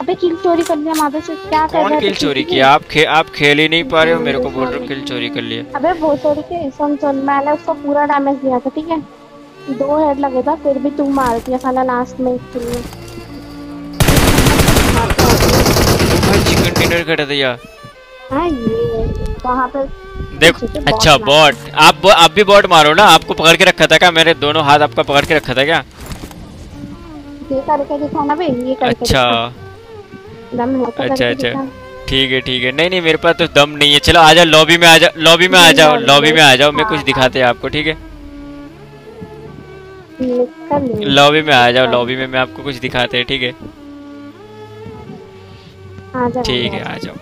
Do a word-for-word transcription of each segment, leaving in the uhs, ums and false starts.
अबे किल चोरी कर लिया माधव से, क्या कर रहा है? कौन किल चोरी किया? आप खे, आप खेल ही नहीं पा रहे हो, मेरे को बोल रहे हो किल चोरी कर लिया। अबे वो चोरी के सुन सुन, मैंने उसको पूरा डैमेज दिया था, ठीक है, दो हेड लगे था, फिर भी तू मार दिया साला लास्ट में इसके लिए। भाई चिकन डिनर कर दिया। हाँ ये वहाँ पे देखो, अच्छा बॉट, आप आप भी बॉट मारो ना। आपको पकड़ के रखा था क्या? मेरे दोनों हाथ आपका पकड़ के रखा था क्या? ये करके दिखाना बे, ये करके अच्छा दम है तो अच्छा करके अच्छा, ठीक है ठीक है। नहीं नहीं, मेरे पास तो दम नहीं है। चलो आ जाओ लॉबी में, आ जाओ लॉबी में, आ जाओ लॉबी में, आ जाओ। मैं कुछ दिखाते हैं आपको, ठीक है? लॉबी में आ जाओ, लॉबी में मैं आपको कुछ दिखाते हैं, ठीक है? ठीक है, आ जाओ।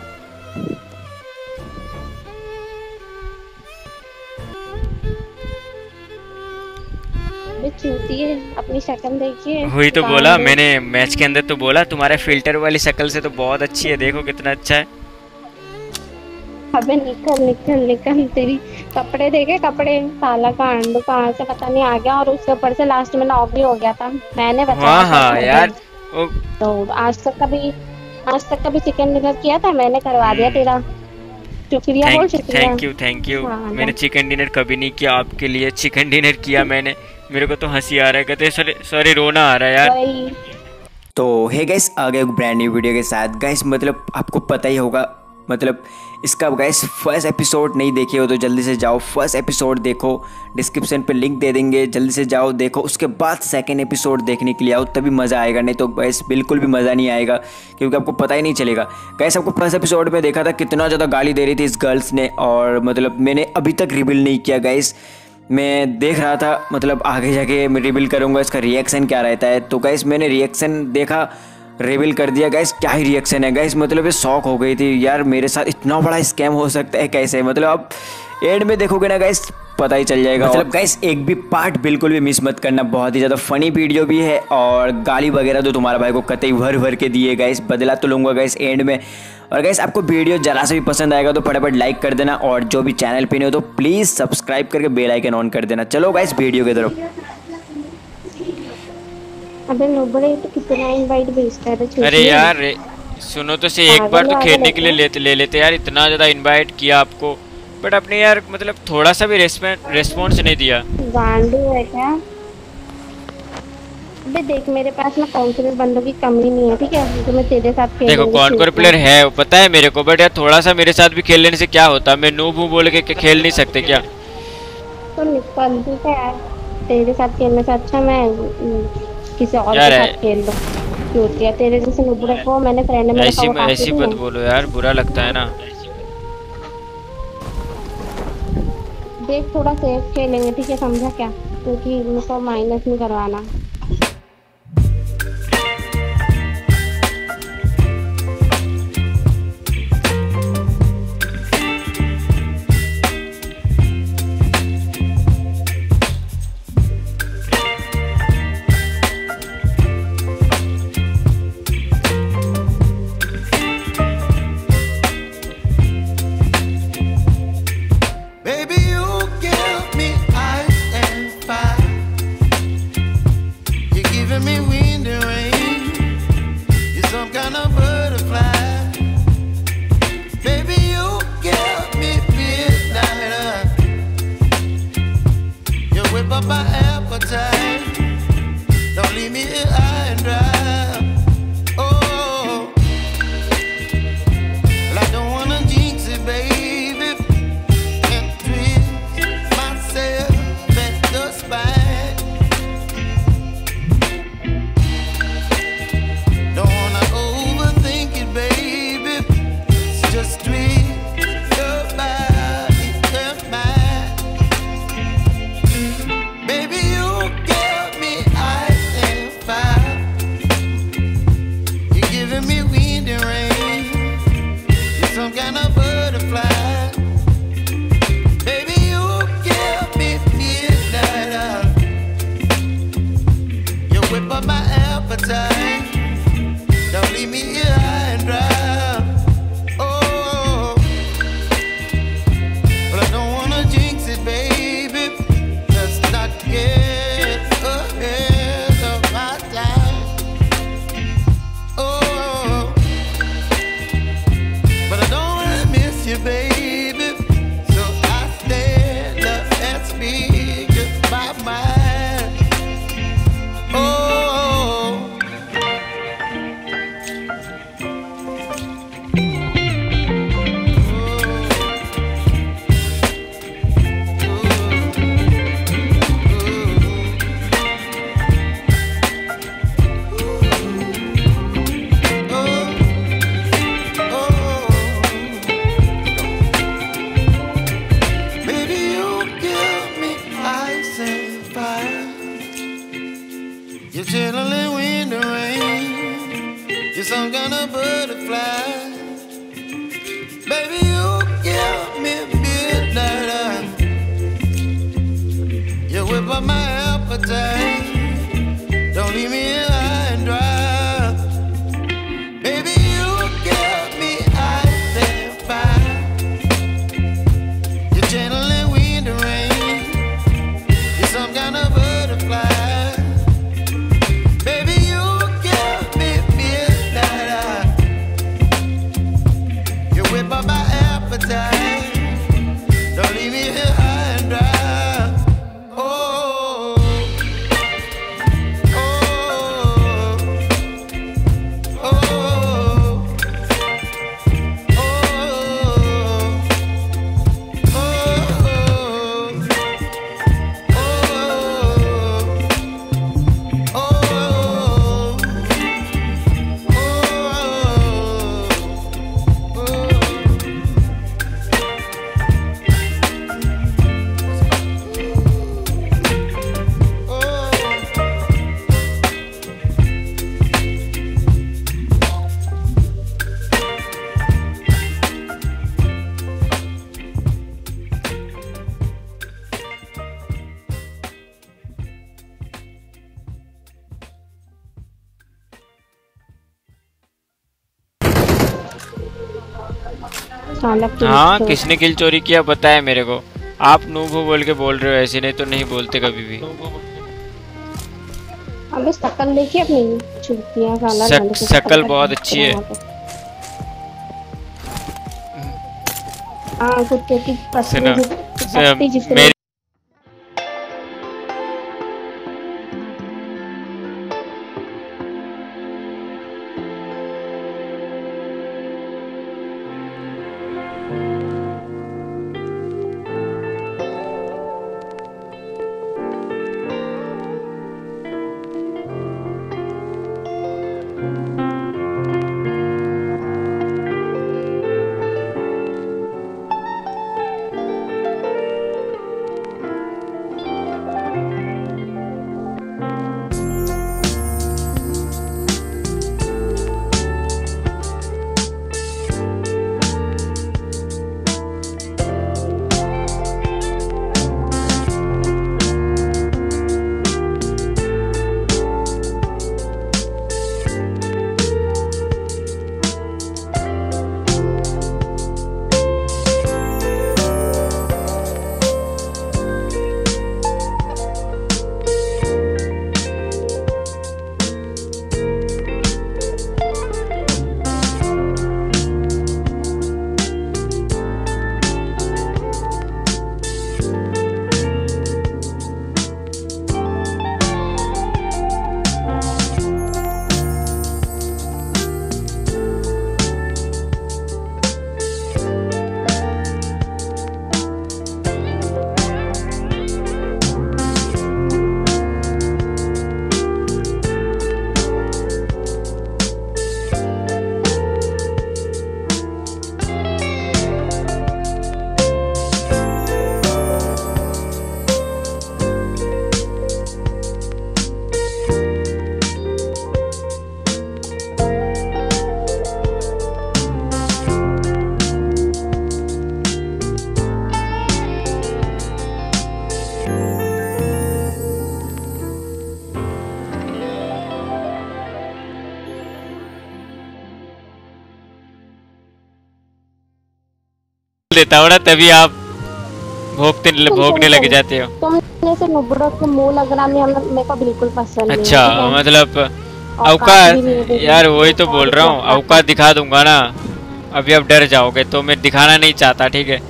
अपनी शक्ल देखिए। हुई तो बोला मैंने मैच के अंदर, तो बोला तुम्हारे फिल्टर वाली शक्ल से तो बहुत अच्छी है, देखो कितना अच्छा है। अबे निकल निकल निकल, तेरी कपड़े देखे, कपड़े साला का अंडू कहाँ से पता नहीं आ गया, और उसके ऊपर से लास्ट में नॉक भी हो गया था, मैंने बताया। हाँ हाँ यार, तो आज तक कभी आज तक कभी चिकन डिनर किया था? मैंने करवा दिया तेरा, शुक्रिया बोल, शुक्रिया। Thank you thank you. मैंने चिकन डिनर कभी नहीं किया, आपके लिए चिकन डिनर किया मैंने। मेरे को तो हंसी आ रहा है, कहते सॉरी सॉरी रोना आ रहा है यार। तो हे गाइस, आ गए एक ब्रांड न्यू वीडियो के साथ। गाइस मतलब आपको पता ही होगा, मतलब इसका गाइस फर्स्ट एपिसोड नहीं देखे हो तो जल्दी से जाओ, फर्स्ट एपिसोड देखो, डिस्क्रिप्शन पे लिंक दे देंगे, जल्दी से जाओ देखो। उसके बाद सेकंड एपिसोड देखने के लिए आओ, तभी मज़ा आएगा, नहीं तो गाइस बिल्कुल भी मज़ा नहीं आएगा, क्योंकि आपको पता ही नहीं चलेगा। गाइस आपको फर्स्ट एपिसोड में देखा था कितना ज़्यादा गाली दे रही थी इस गर्ल्स ने, और मतलब मैंने अभी तक रिवील नहीं किया गाइस। मैं देख रहा था मतलब आगे जाके मैं रिवील करूँगा इसका रिएक्शन क्या रहता है। तो गाइस मैंने रिएक्शन देखा, रिवील कर दिया गाइस। क्या ही रिएक्शन है गाइस, मतलब ये शॉक हो गई थी यार, मेरे साथ इतना बड़ा स्कैम हो सकता है कैसे? मतलब आप एंड में देखोगे ना गाइस, पता ही चल जाएगा। मतलब गाइस एक भी पार्ट बिल्कुल भी मिस मत करना, बहुत ही ज़्यादा फनी वीडियो भी है, और गाली वगैरह तो तुम्हारा भाई को कतई भर भर के दिए गाइस, बदला तो लूँगा गाइस एंड में। और गाइस आपको वीडियो जरा से भी पसंद आएगा तो फटाफट लाइक कर देना, और जो भी चैनल पे नहीं हो तो प्लीज़ सब्सक्राइब करके बेल आइकन ऑन कर देना। चलो गाइस वीडियो की तरफ। अबे नोबड़े तो कितना इनवाइट भेजता है। अरे यार सुनो तो से, एक बार तो खेलने के लिए ले, ले लेते यार, इतना ज़्यादा इनवाइट किया आपको, बट आपने यार मतलब थोड़ा सा भी रेस्पॉन्स नहीं दिया। गांडू है क्या? अबे देख मेरे पास ना कॉन्फिडेंस बंदों की कमी नहीं है, ठीक है, तो मैं तेरे साथ खेल। देखो कौन कौन प्लेयर है वो पता है मेरे को, बट यार थोड़ा सा मेरे साथ भी खेल लेने से क्या होता? मैं नूब हूँ बोल के खेल नहीं सकते क्या? तो निकल ठीक है यार, तेरे साथ खेलने से अच्छा मैं किसी और के साथ खेल लो। क्यों किया तेरे जैसे नुबड़े को मैंने फ्रेंड में ऐसी ऐसी मत बोलो यार, बुरा लगता है ना। देख थोड़ा सेफ खेलेंगे, ठीक है, समझा क्या? क्योंकि मुझको माइनस नहीं करवाना। Oh You're chilling in the rain. You're some kind of butterfly. Baby, you give me midnight. You whip up my appetite. Don't leave me here high and dry. Baby, you give me ice and fire. You're channeling wind and rain. You're some kind of butterfly. Don't leave me here high and dry. Oh, oh, oh, oh, हाँ, किसने किल चोरी किया पता है मेरे को। आप noob हो बोल के बोल रहे हो, ऐसे नहीं तो नहीं बोलते कभी भी। अबे शकल देखिए अपनी चुतिया काला शक, शकल बहुत अच्छी है। हाँ, कुत्ते की पसंद मेरी देता हूँ ना, तभी आप भोगते भोगने लग जाते हो। तुम जैसे नुबड़ों के मुंह लग रहा मेरे को बिल्कुल पसंद नहीं। अच्छा, मतलब औकात, यार वही तो बोल रहा हूँ, औकात दिखा दूंगा ना। अभी आप डर जाओगे तो मैं दिखाना नहीं चाहता, ठीक है,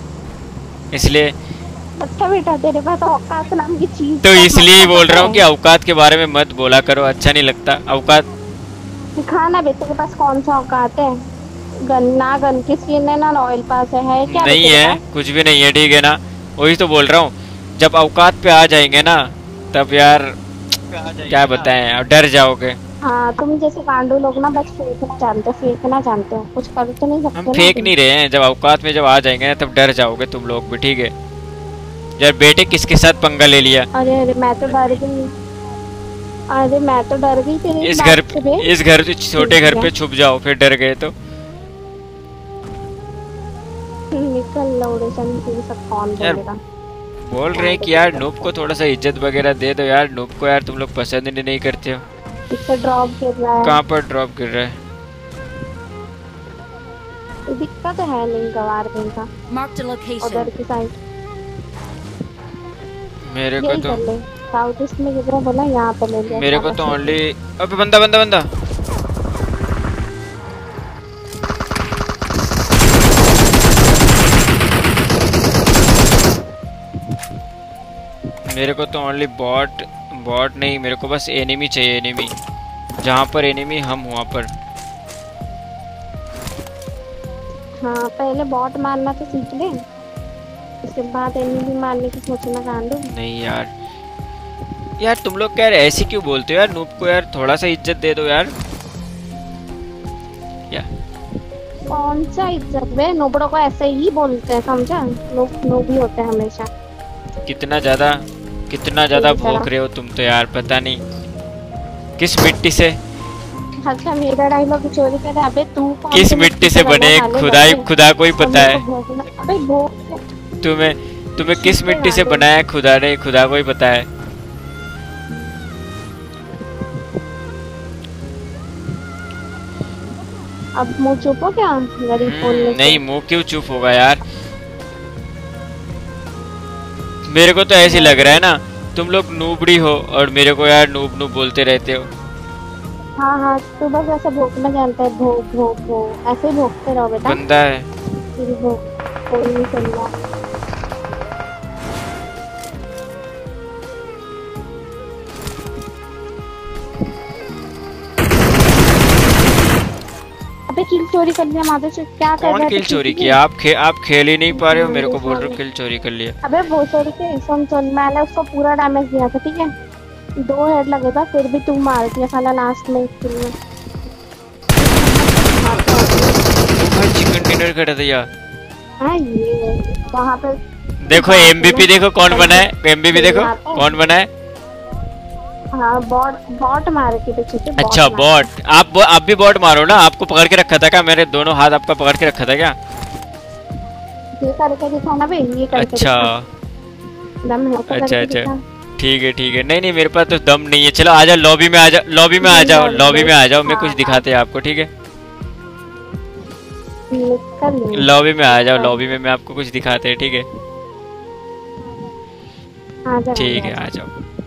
इसलिए। अच्छा बेटा, तेरे पास औकात नाम की चीज तो इसलिए बोल रहा हूँ कि औकात के बारे में मत बोला करो, अच्छा नहीं लगता। औकात दिखाना बेटे के पास कौन सा औकात है। गन ना गन की स्किन है ना ऑयल पास है, है क्या? नहीं है, कुछ भी नहीं है, ठीक है ना। वही तो बोल रहा हूँ, जब औकात पे आ जाएंगे ना तब यार क्या बताएं, अब डर जाओगे। हाँ, तुम जैसे गांडू लोग ना बस फेंकना जानते हो, फेंकना जानते हो, कुछ कर तो नहीं सकते। हम फेंक नहीं रहे हैं, जब औकात में जब आ जाएंगे ना तब डर जाओगे तुम लोग भी, ठीक है। यार बेटे किसके साथ पंगा ले लिया? अरे अरे मैं तो डर गई। अरे मैं तो डर गई तेरी इस बात घर से बे। इस घर छोटे घर पे छुप जाओ, फिर डर गए तो। निकल लौड़े सन, तेरे साथ कौन यार, बोलेगा। बोल रहे हैं कि यार नूब को थोड़ा सा इज्जत वगैरह दे दो यार। नूब को यार तुम लोग पसंद ही नहीं करते हो। इसका ड्रॉप गिर रहा है। कहाँ पर ड्रॉप गिर रहा है? दिखता तो है नहीं गवार दिन का। Marked a location. उधर की साइड मेरे को यही तो कर ले। साउथ ईस्ट में किधर बोला, यहाँ पे ले लिया। मेरे को तो ओनली, अबे बंदा बंदा बंदा मेरे को तो ओनली बॉट बॉट नहीं, मेरे को बस एनिमी चाहिए। एनिमी, जहाँ पर एनिमी हम वहाँ पर। हाँ पहले बॉट मारना तो सीख ले, उसके बाद एनिमी मारने की सोचना कांडू। नहीं यार, यार तुम लोग यार ऐसे क्यों बोलते हो यार? नूब को यार थोड़ा सा इज्जत दे दो यार। या कौन सा इज्जत बे, नोबड़ों को ऐसे ही बोलते हैं, समझा? लोग नोबी होते हैं हमेशा। कितना ज्यादा कितना ज्यादा भौंक रहे हो तुम तो यार, पता नहीं किस मिट्टी से अच्छा मेरा डायलॉग चोरी कर रहा है। अबे तू कौन किस सी मिट्टी से लगा बने साले खुदा ही बच्चे? खुदा को ही पता है। अबे भोग तुम्हें तुम्हें किस मिट्टी से बनाया है खुदा ने, खुदा को ही पता है। अब मुंह चुप हो क्या गरीब बोलने से? नहीं, मुंह क्यों चुप होगा यार? मेरे को तो ऐसे लग रहा है ना, तुम लोग नूबड़ी हो और मेरे को यार नूब नूब बोलते रहते हो। हाँ हाँ तू बस ऐसे भोगना जानता है, भोग भोग भोग ऐसे ही भोगते रहो बेटा। बंदा है। फिर भोग कोई नहीं चल रहा। अबे किल चोरी कर लिया माधव से, क्या कर रहा है? कौन किल चोरी किया? आप खे, आप खेल ही नहीं पा रहे हो, मेरे को बोल रहे हो किल चोरी कर लिया। अबे वो चोरी के सुन सुन, मैंने उसको पूरा डैमेज दिया था, ठीक है? दो हेड लगे था, फिर भी तू मार दिया साला लास्ट में इस किल में। भाई चिकन डिनर कर दिया। हाँ ये वहाँ पे देखो एमबीपी देखो कौन बना है, एमबीपी देखो कौन बना है। हाँ बॉट बॉट मारे के पीछे से। अच्छा बॉट, आप आप भी बॉट मारो ना। आपको पकड़ के रखा था क्या? मेरे दोनों हाथ आपका पकड़ के रखा था क्या? ये करके दिखाओ ना बे, ये करके अच्छा दिखा। दम है तो अच्छा करके अच्छा दिखा। ठीक है ठीक है। नहीं नहीं मेरे पास तो दम नहीं है। चलो आ जाओ लॉबी में, आ जाओ लॉबी में, आ जाओ लॉबी में, आ जाओ। मैं कुछ दिखाते हैं आपको, ठीक है? निकल ले। लॉबी में आ जाओ, लॉबी में मैं आपको कुछ दिखाते हैं, ठीक है? आ जा ठीक है आ जाओ।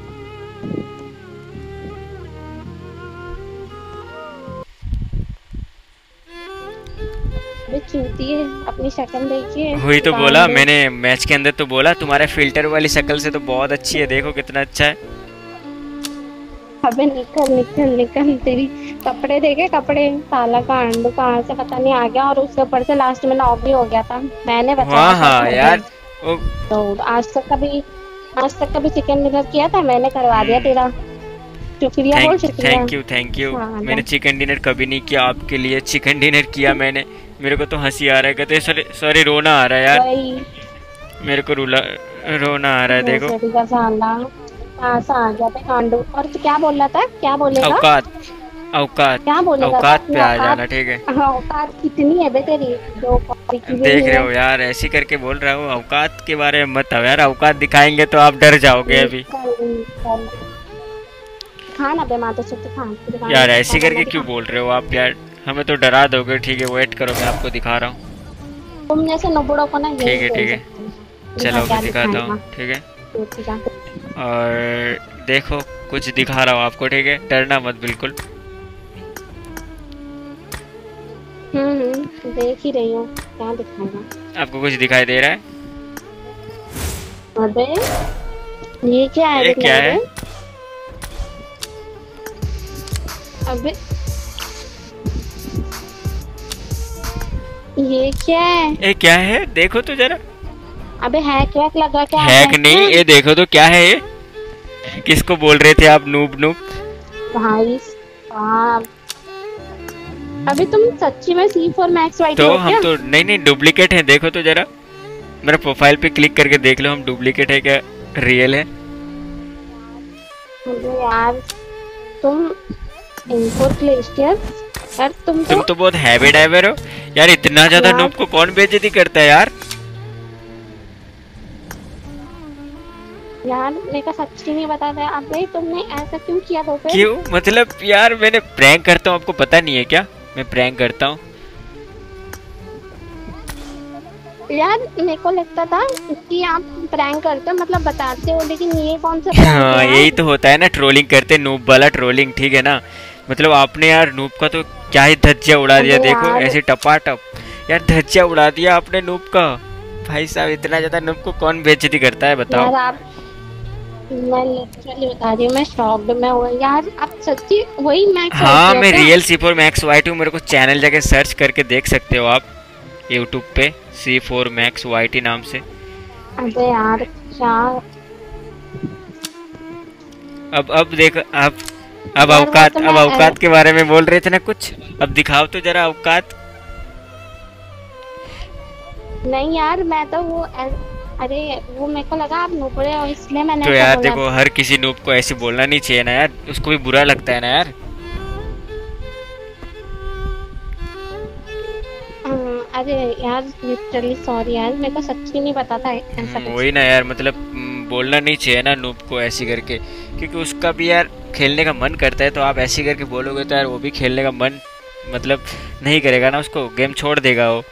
अबे चूती है, अपनी शक्ल देखिए। वही तो बोला मैंने मैच के अंदर, तो बोला तुम्हारे फिल्टर वाली शक्ल से तो बहुत अच्छी है। देखो कितना अच्छा है। अबे निकल निकल निकल, तेरी कपड़े देखे कपड़े, साला का अंडू कहाँ से पता नहीं आ गया, और उसके ऊपर से लास्ट में नॉक भी हो गया था। मैंने बताया हाँ था हाँ यार वो, तो आज तक कभी आज तक कभी चिकन डिनर किया था? मैंने करवा दिया तेरा। शुक्रिया बोल, शुक्रिया। Thank you thank you. हाँ, मैंने चिकन डिनर कभी नहीं किया आपके लिए, चिकन डिनर किया मैंने। मेरे को तो हंसी आ रहा है, कहते सॉरी सॉरी रोना आ रहा है यार। वही मेरे को रुला रोना आ रहा है। देखो कहाँ से आ गया पे कांडू। और तू क्या बोल रहा था? क्या बोलेगा? औकात औकात क्या बोलेगा? औकात पे आ जाना, ठीक है? हाँ औकात कितनी है बे तेरी? दो कॉपी की भी देख नहीं रहे है। हो यार, ऐसी करके बोल रहा हूँ। औकात के बारे में मत आओ यार, औकात दिखाएंगे तो आप डर जाओगे अभी। हाँ ना बे माता शक्ति खान यार ऐसी करके क्यों बोल रहे हो आप यार? हमें तो डरा दोगे। ठीक है वेट करो, मैं आपको दिखा रहा हूँ। तुम जैसे नुबड़ों को ना यही ठीक है ठीक है, बोल चलो सकते हैं। मैं दिखाता हूँ, ठीक है? और देखो कुछ दिखा रहा हूँ आपको, ठीक है? डरना मत बिल्कुल। हम्म हम्म देख ही रही हूँ, क्या दिखाएगा? आपको कुछ दिखाई दे रहा है? अबे ये क्या है? ये क्या है? अबे ये क्या है? ये क्या है? देखो तो जरा। अबे हैक वैक लगा क्या? हैक नहीं, ये देखो तो क्या है ये? किसको बोल रहे थे आप नूब नूब? भाई साहब, अभी तुम सच्ची में सी फोर मैक्स वाइट तो हो हम क्या? तो नहीं नहीं डुप्लीकेट है। देखो तो जरा मेरा प्रोफाइल पे क्लिक करके देख लो, हम डुप्लीकेट है क्या रियल है? अबे यार तुम इनको ग्लेशियर यार तुम तो तुम तो बहुत हैवी डाइवर हो यार। इतना ज्यादा यार- नूब को कौन बेइज्जती करता है यार। यार मेरे को सच्ची नहीं बताता आप भाई, तुमने ऐसा क्यों किया तो फिर? क्यों मतलब यार मैंने प्रैंक करता हूँ, आपको पता नहीं है क्या मैं प्रैंक करता हूँ। यार मेरे को लगता था कि आप प्रैंक करते हो मतलब बताते हो, लेकिन ये कौन सा prank है हाँ यार? यही तो होता है ना, ट्रोलिंग करते, नूब वाला ट्रोलिंग, ठीक है ना। मतलब आपने यार नूब का तो क्या ही धज्जिया उड़ा दिया, अरे देखो यार। ऐसे टपाटप यार धज्जिया उड़ा दिया आपने नूब का। भाई साहब इतना ज्यादा नूब को कौन बेइज्जती करता है बताओ। यार आप, मैं लिटरली बता रही हूँ, मैं शॉक्ड में हुआ यार। आप सच्ची वही मैक्स हाँ मैं real C four max white हूँ, मेरे को चैनल जाके सर्च करके देख सकते हो आप यूट्यूब पे, सी फोर मैक्स वाइटी नाम से। अबे यार क्या अब अब देख अब अब यार, वो औकात तो अब मैं- औकात के बारे में बोल रहे थे ना कुछ, अब दिखाओ तो जरा औकात। नहीं यार, मैं तो वो अरे वो मेरे को लगा आप नुबड़े हो इसलिए मैंने तो ऐसा यार बोला देखो हर किसी नूब को ऐसे बोलना नहीं चाहिए ना यार, उसको भी बुरा लगता है ना यार। हम्म, अरे यार लिटरली सॉरी यार, मेरे को सच्ची नहीं पता था ऐसा हम्म, कुछ। वही ना यार, मतलब हम्म, बोलना नहीं चाहिए ना नूब को ऐसे करके, क्योंकि उसका भी यार खेलने का मन करता है, तो आप ऐसे करके बोलोगे तो यार वो भी खेलने का मन मतलब नहीं करेगा ना, उसको गेम छोड़ देगा वो।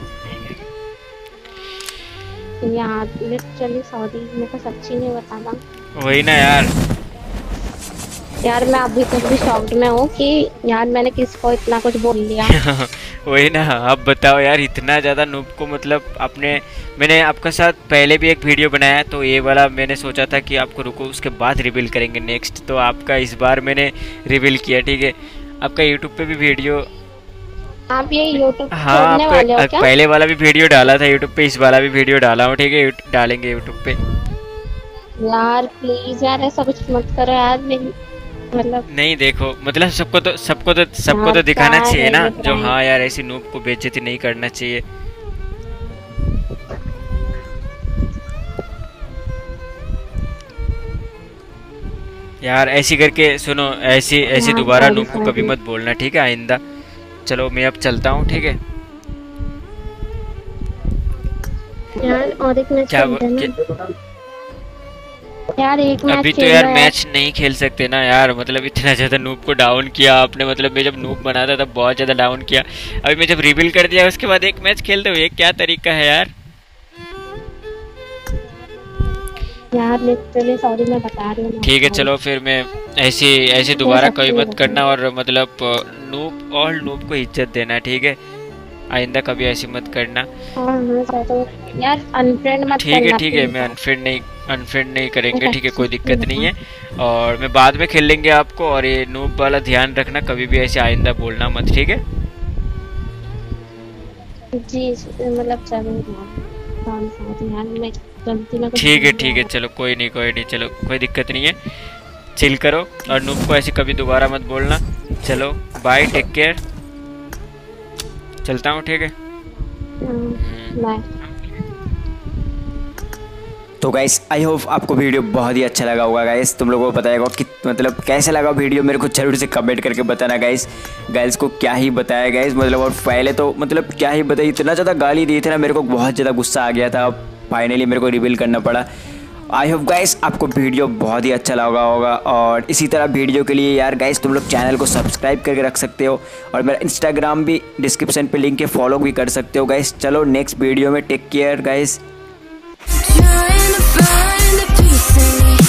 यार लिटरली सॉरी, मेरे को सच्ची नहीं पता था वही ना यार। यार। मैं अभी तक भी शॉक्ड में हूँ कि यार मैंने किसको इतना कुछ बोल लिया। वही ना, आप बताओ यार इतना ज़्यादा नूब को मतलब आपने, मैंने आपके साथ पहले भी एक वीडियो बनाया, तो ये वाला मैंने सोचा था कि आपको रुको उसके बाद रिवील करेंगे नेक्स्ट, तो आपका इस बार मैंने रिवील किया, ठीक है। आपका यूट्यूब पे भी वीडियो, आप ये यूट्यूब हाँ छोड़ने वाले हो आपका क्या? पहले वाला भी वीडियो डाला था यूट्यूब पे, इस वाला भी वीडियो डाला हूँ, ठीक है, यूट- डालेंगे यूट्यूब पे। यार प्लीज यार ऐसा कुछ मत करो यार, मेरी मतलब नहीं देखो मतलब सबको तो सबको तो सबको यार, तो दिखाना क्या चाहिए है ना, ये जो prank? हाँ यार ऐसी नूब को बेइज्जती नहीं करना चाहिए। यार ऐसी करके सुनो, ऐसी ऐसी हाँ, दोबारा sorry, नूब को कभी sorry। मत बोलना, ठीक है आइंदा। चलो मैं अब चलता हूँ, ठीक है। यार और एक मैच क्या खेलते हैं क्या- ना यार, एक मैच अभी तो खेलना यार है। मैच नहीं खेल सकते ना यार, मतलब इतना ज्यादा नूब को डाउन किया आपने, मतलब मैं जब नूब बना था तब बहुत ज्यादा डाउन किया, अभी मैं जब रिवील कर दिया उसके बाद एक मैच खेलते हुए, क्या तरीका है यार। यार लिटरली सॉरी, मैं बता रही हूँ। ठीक है चलो फिर मैं ऐसी ऐसे दोबारा कभी मत करना, और मतलब नूब और नूब को इज्जत देना, ठीक है, आइंदा कभी ऐसी मत करना। हाँ हाँ तो यार अनफ्रेंड मत ठीक है करना ठीक है, please। मैं अनफ्रेंड नहीं अनफ्रेंड नहीं करेंगे, ठीक है, कोई अच्छी दिक्कत नहीं है, और मैं बाद में खेल लेंगे आपको, और ये नूब वाला ध्यान रखना, कभी भी ऐसे आइंदा बोलना मत, ठीक है। जी मतलब चलो यार, सॉरी यार, मैं गलती में कुछ ठीक है बोल ठीक है, दिया। चलो कोई नहीं कोई नहीं, चलो कोई दिक्कत नहीं है, चिल करो, और नूब को ऐसे कभी दोबारा मत बोलना। चलो बाय, टेक केयर, चलता हूँ, ठीक है। हाँ, बाय। तो गाइस आई होप आपको वीडियो बहुत ही अच्छा लगा होगा गाइस, तुम लोगों को बताएगा कि मतलब कैसा लगा वीडियो, मेरे को जरूर से कमेंट करके बताना गाइस। गाइस को क्या ही बताया गाइस, मतलब और पहले तो मतलब क्या ही बताया, इतना ज़्यादा गाली दी थी ना, मेरे को बहुत ज़्यादा गुस्सा आ गया था, फाइनली मेरे को रिवील करना पड़ा। आई होप गाइस आपको वीडियो बहुत ही अच्छा लगा होगा, और इसी तरह वीडियो के लिए यार गाइस तुम लोग चैनल को सब्सक्राइब करके रख सकते हो, और मेरा इंस्टाग्राम भी डिस्क्रिप्शन पे लिंक है, फॉलो भी कर सकते हो गाइस। चलो नेक्स्ट वीडियो में, take care guys. Trying to find a piece of me.